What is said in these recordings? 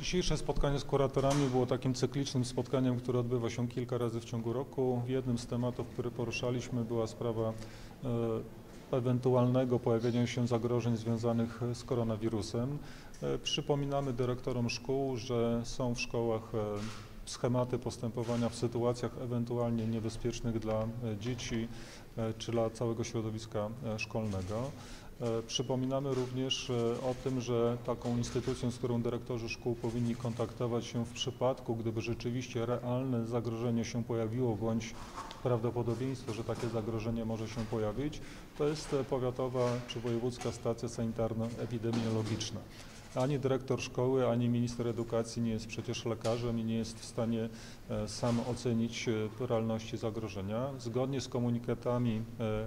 Dzisiejsze spotkanie z kuratorami było takim cyklicznym spotkaniem, które odbywa się kilka razy w ciągu roku. Jednym z tematów, który poruszaliśmy, była sprawa ewentualnego pojawienia się zagrożeń związanych z koronawirusem. Przypominamy dyrektorom szkół, że są w szkołach schematy postępowania w sytuacjach ewentualnie niebezpiecznych dla dzieci czy dla całego środowiska szkolnego. Przypominamy również o tym, że taką instytucją, z którą dyrektorzy szkół powinni kontaktować się w przypadku, gdyby rzeczywiście realne zagrożenie się pojawiło, bądź prawdopodobieństwo, że takie zagrożenie może się pojawić, to jest powiatowa czy wojewódzka stacja sanitarno-epidemiologiczna. Ani dyrektor szkoły, ani minister edukacji nie jest przecież lekarzem i nie jest w stanie sam ocenić realności zagrożenia. Zgodnie z komunikatami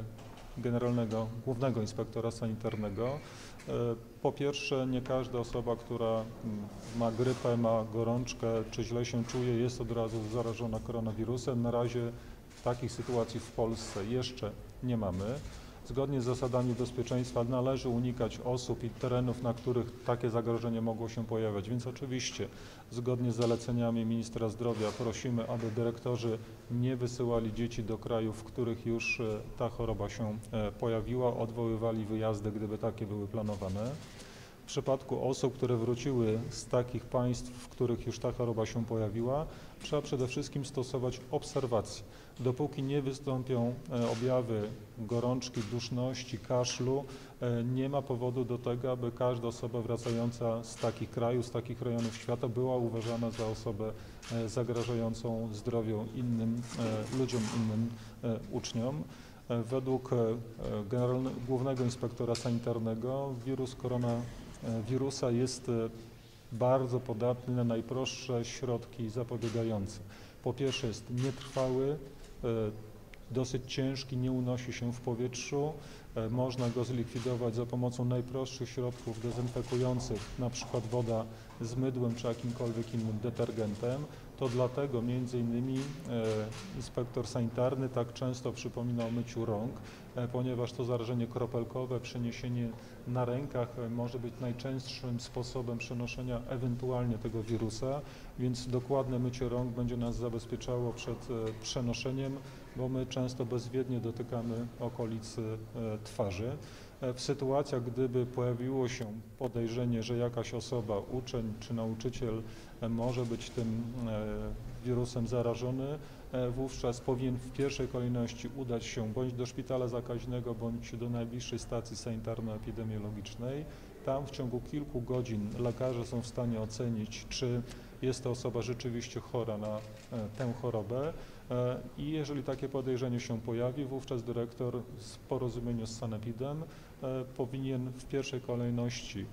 Głównego Inspektora Sanitarnego, po pierwsze, nie każda osoba, która ma grypę, ma gorączkę czy źle się czuje, jest od razu zarażona koronawirusem. Na razie takich sytuacji w Polsce jeszcze nie mamy. Zgodnie z zasadami bezpieczeństwa należy unikać osób i terenów, na których takie zagrożenie mogło się pojawiać, więc oczywiście zgodnie z zaleceniami ministra zdrowia prosimy, aby dyrektorzy nie wysyłali dzieci do krajów, w których już ta choroba się pojawiła, odwoływali wyjazdy, gdyby takie były planowane. W przypadku osób, które wróciły z takich państw, w których już ta choroba się pojawiła, trzeba przede wszystkim stosować obserwacje. Dopóki nie wystąpią objawy gorączki, duszności, kaszlu, nie ma powodu do tego, aby każda osoba wracająca z takich krajów, z takich rejonów świata była uważana za osobę zagrażającą zdrowiu innym ludziom, innym uczniom. Według Głównego Inspektora Sanitarnego wirus koronawirusa jest bardzo podatny na najprostsze środki zapobiegające. Po pierwsze jest nietrwały, dosyć ciężki, nie unosi się w powietrzu. Można go zlikwidować za pomocą najprostszych środków dezynfekujących, na przykład woda z mydłem czy jakimkolwiek innym detergentem. To dlatego między innymi inspektor sanitarny tak często przypomina o myciu rąk, ponieważ to zarażenie kropelkowe, przeniesienie na rękach może być najczęstszym sposobem przenoszenia ewentualnie tego wirusa, więc dokładne mycie rąk będzie nas zabezpieczało przed przenoszeniem, bo my często bezwiednie dotykamy okolicy twarzy. W sytuacjach, gdyby pojawiło się podejrzenie, że jakaś osoba, uczeń czy nauczyciel może być tym wirusem zarażony, wówczas powinien w pierwszej kolejności udać się bądź do szpitala zakaźnego, bądź do najbliższej stacji sanitarno-epidemiologicznej. Tam w ciągu kilku godzin lekarze są w stanie ocenić, czy jest to osoba rzeczywiście chora na tę chorobę i jeżeli takie podejrzenie się pojawi, wówczas dyrektor w porozumieniu z sanepidem powinien w pierwszej kolejności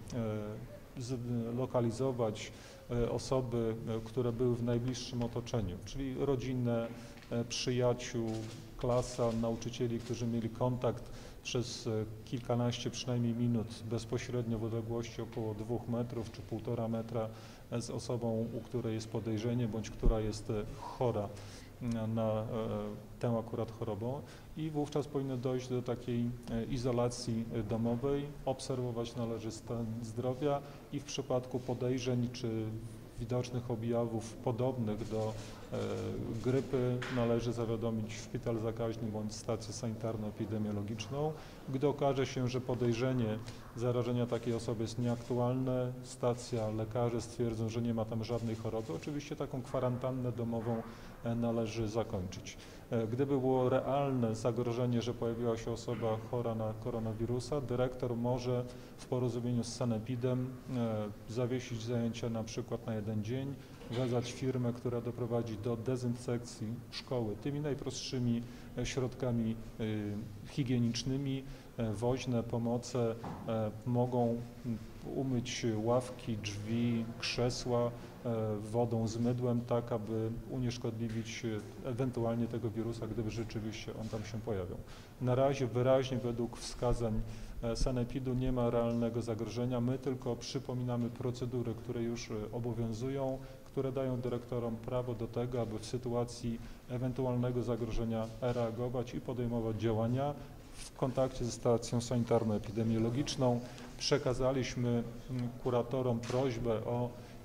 zlokalizować osoby, które były w najbliższym otoczeniu, czyli rodzinę, przyjaciół, klasa, nauczycieli, którzy mieli kontakt przez kilkanaście przynajmniej minut bezpośrednio w odległości około 2 metrów czy 1,5 metra z osobą, u której jest podejrzenie bądź która jest chora na tę akurat chorobą i wówczas powinno dojść do takiej izolacji domowej, obserwować należy stan zdrowia i w przypadku podejrzeń czy widocznych objawów podobnych do grypy należy zawiadomić szpital zakaźny bądź stację sanitarno-epidemiologiczną. Gdy okaże się, że podejrzenie zarażenia takiej osoby jest nieaktualne, stacja, lekarze stwierdzą, że nie ma tam żadnej choroby, oczywiście taką kwarantannę domową należy zakończyć. Gdyby było realne zagrożenie, że pojawiła się osoba chora na koronawirusa, dyrektor może w porozumieniu z sanepidem zawiesić zajęcia na przykład na 1 dzień, wezwać firmę, która doprowadzi do dezynfekcji szkoły tymi najprostszymi środkami higienicznymi. Woźne pomoce mogą umyć ławki, drzwi, krzesła wodą z mydłem, tak aby unieszkodliwić ewentualnie tego wirusa, gdyby rzeczywiście on tam się pojawił. Na razie wyraźnie według wskazań sanepidu nie ma realnego zagrożenia, my tylko przypominamy procedury, które już obowiązują, które dają dyrektorom prawo do tego, aby w sytuacji ewentualnego zagrożenia reagować i podejmować działania. W kontakcie ze stacją sanitarno-epidemiologiczną przekazaliśmy kuratorom prośbę o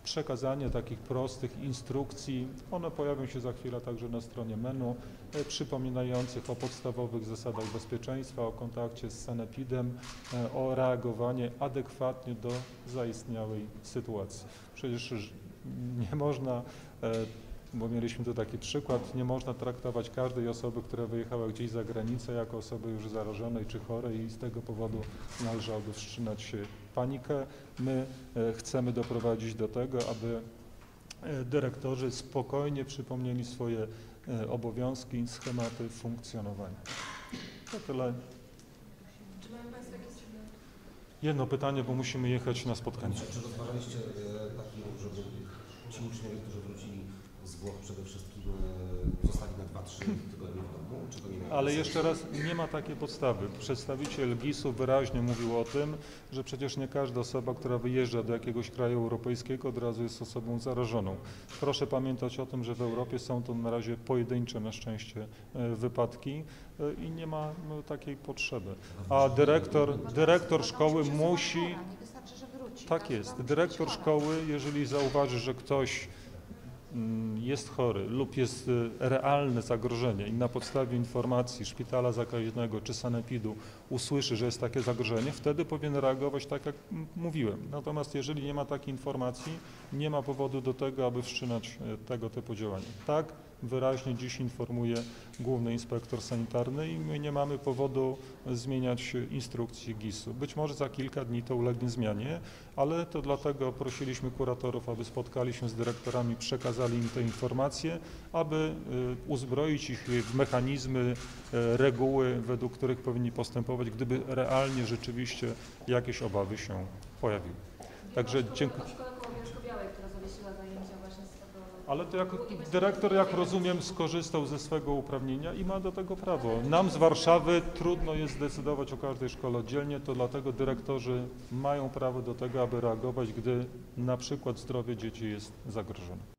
przekazanie takich prostych instrukcji. One pojawią się za chwilę także na stronie menu, przypominających o podstawowych zasadach bezpieczeństwa, o kontakcie z sanepidem, o reagowanie adekwatnie do zaistniałej sytuacji. Przecież nie można, bo mieliśmy tu taki przykład, nie można traktować każdej osoby, która wyjechała gdzieś za granicę, jako osoby już zarażonej czy chorej i z tego powodu należałoby wszczynać panikę. My chcemy doprowadzić do tego, aby dyrektorzy spokojnie przypomnieli swoje obowiązki, schematy funkcjonowania. To tyle. Czy mają Państwo jakieś... Jedno pytanie, bo musimy jechać na spotkanie. Czy rozważaliście taki ruch, żeby ci uczniowie, którzy wrócili z Włoch przede wszystkim zostali na 2-3 tygodnie w domu? Czy to nie miało Ale sensu? jeszcze raz, nie ma takiej podstawy. Przedstawiciel GIS-u wyraźnie mówił o tym, że przecież nie każda osoba, która wyjeżdża do jakiegoś kraju europejskiego, od razu jest osobą zarażoną. Proszę pamiętać o tym, że w Europie są to na razie pojedyncze na szczęście wypadki i nie ma takiej potrzeby. A dyrektor szkoły musi... Nie wystarczy, że wróci. Tak jest. Dyrektor szkoły, jeżeli zauważy, że ktoś jest chory lub jest realne zagrożenie i na podstawie informacji szpitala zakaźnego czy sanepidu usłyszy, że jest takie zagrożenie, wtedy powinien reagować tak, jak mówiłem. Natomiast jeżeli nie ma takiej informacji, nie ma powodu do tego, aby wszczynać tego typu działania. Tak wyraźnie dziś informuje Główny Inspektor Sanitarny i my nie mamy powodu zmieniać instrukcji GIS-u. Być może za kilka dni to ulegnie zmianie, ale to dlatego prosiliśmy kuratorów, aby spotkali się z dyrektorami, przekazali im te informacje, aby uzbroić ich w mechanizmy, reguły, według których powinni postępować, gdyby realnie rzeczywiście jakieś obawy się pojawiły. Także dziękuję. Szkoła Białej, która zawiesiła zajęcia właśnie z tego... Ale to jak dyrektor, jak rozumiem, skorzystał ze swego uprawnienia i ma do tego prawo. Nam z Warszawy trudno jest zdecydować o każdej szkole oddzielnie, to dlatego dyrektorzy mają prawo do tego, aby reagować, gdy na przykład zdrowie dzieci jest zagrożone.